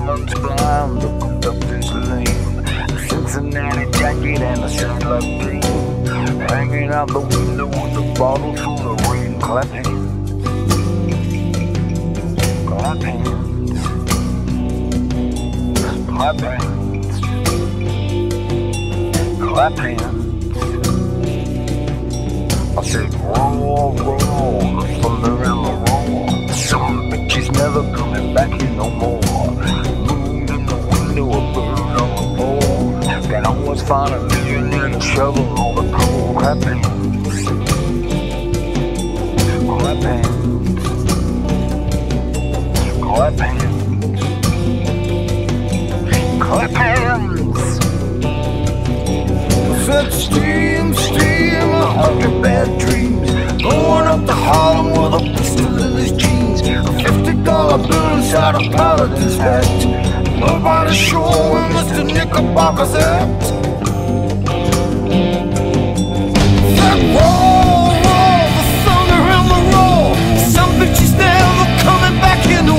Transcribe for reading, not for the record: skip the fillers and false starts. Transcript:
woman's blind, the conductor's lame. A Cincinnati jacket and a shirt like green, hanging out the window with a bottle full of rain. Clap hands, clap hands, clap hands, clap hands. I said roll, roll, the thunder and the roar. Some bitches never coming back here no more. Moon in the window, a bird on the pole. Can always find a million and a shovel on the coal. Clap hands, clap hands, clap hands, clap hands. Such steam, steam, a hundred bad dreams. Going up to Harlem with a pistol in his jeans. A $50 bill inside a paladin's hat. Nobody sure when Mr. Knickerbocker's at. That roll, roll, the thunder and the roar. Some bitches never coming back in the